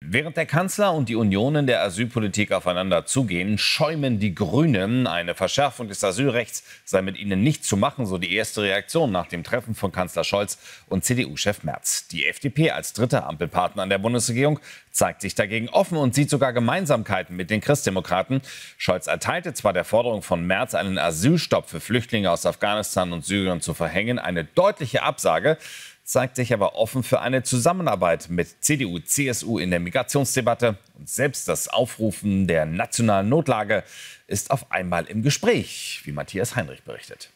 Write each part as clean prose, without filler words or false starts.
Während der Kanzler und die Union in der Asylpolitik aufeinander zugehen, schäumen die Grünen. Eine Verschärfung des Asylrechts sei mit ihnen nicht zu machen, so die erste Reaktion nach dem Treffen von Kanzler Scholz und CDU-Chef Merz. Die FDP als dritter Ampelpartner an der Bundesregierung zeigt sich dagegen offen und sieht sogar Gemeinsamkeiten mit den Christdemokraten. Scholz erteilte zwar der Forderung von Merz, einen Asylstopp für Flüchtlinge aus Afghanistan und Syrien zu verhängen, eine deutliche Absage, zeigt sich aber offen für eine Zusammenarbeit mit CDU, CSU in der Migrationsdebatte. Und selbst das Aufrufen der nationalen Notlage ist auf einmal im Gespräch, wie Matthias Heinrich berichtet.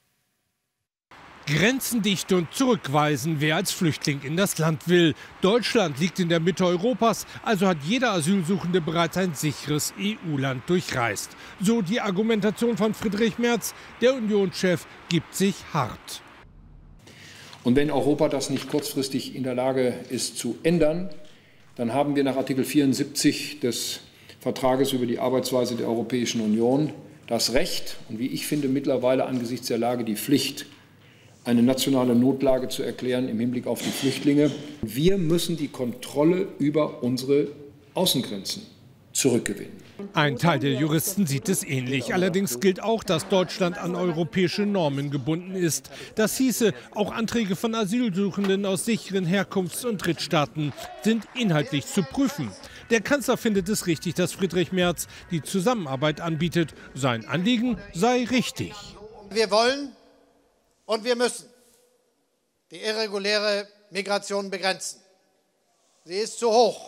Grenzendicht und zurückweisen, wer als Flüchtling in das Land will. Deutschland liegt in der Mitte Europas, also hat jeder Asylsuchende bereits ein sicheres EU-Land durchreist. So die Argumentation von Friedrich Merz. Der Unionschef gibt sich hart. Und wenn Europa das nicht kurzfristig in der Lage ist zu ändern, dann haben wir nach Artikel 74 des Vertrages über die Arbeitsweise der Europäischen Union das Recht und, wie ich finde, mittlerweile angesichts der Lage die Pflicht, eine nationale Notlage zu erklären im Hinblick auf die Flüchtlinge. Wir müssen die Kontrolle über unsere Außengrenzen zurückgewinnen. Ein Teil der Juristen sieht es ähnlich. Allerdings gilt auch, dass Deutschland an europäische Normen gebunden ist. Das hieße, auch Anträge von Asylsuchenden aus sicheren Herkunfts- und Drittstaaten sind inhaltlich zu prüfen. Der Kanzler findet es richtig, dass Friedrich Merz die Zusammenarbeit anbietet. Sein Anliegen sei richtig. Wir wollen und wir müssen die irreguläre Migration begrenzen. Sie ist zu hoch.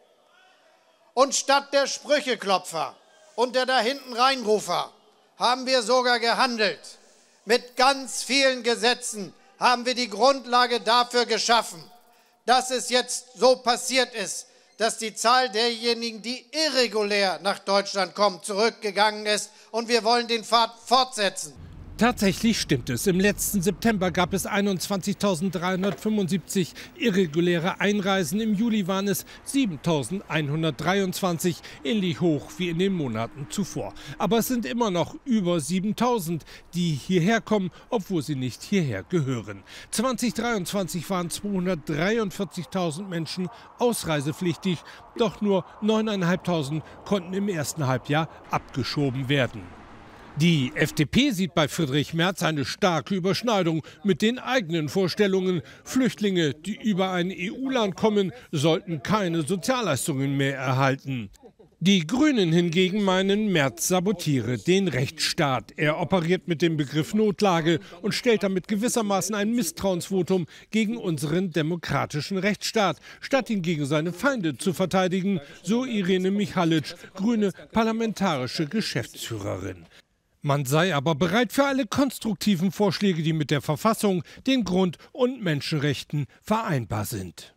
Und statt der Sprücheklopfer und der Dahinten-Reinrufer haben wir sogar gehandelt. Mit ganz vielen Gesetzen haben wir die Grundlage dafür geschaffen, dass es jetzt so passiert ist, dass die Zahl derjenigen, die irregulär nach Deutschland kommen, zurückgegangen ist. Und wir wollen den Pfad fortsetzen. Tatsächlich stimmt es. Im letzten September gab es 21.375 irreguläre Einreisen. Im Juli waren es 7.123, ähnlich hoch wie in den Monaten zuvor. Aber es sind immer noch über 7.000, die hierher kommen, obwohl sie nicht hierher gehören. 2023 waren 243.000 Menschen ausreisepflichtig, doch nur 9.500 konnten im ersten Halbjahr abgeschoben werden. Die FDP sieht bei Friedrich Merz eine starke Überschneidung mit den eigenen Vorstellungen. Flüchtlinge, die über ein EU-Land kommen, sollten keine Sozialleistungen mehr erhalten. Die Grünen hingegen meinen, Merz sabotiere den Rechtsstaat. Er operiert mit dem Begriff Notlage und stellt damit gewissermaßen ein Misstrauensvotum gegen unseren demokratischen Rechtsstaat, statt ihn gegen seine Feinde zu verteidigen, so Irene Michalic, grüne parlamentarische Geschäftsführerin. Man sei aber bereit für alle konstruktiven Vorschläge, die mit der Verfassung, den Grund- und Menschenrechten vereinbar sind.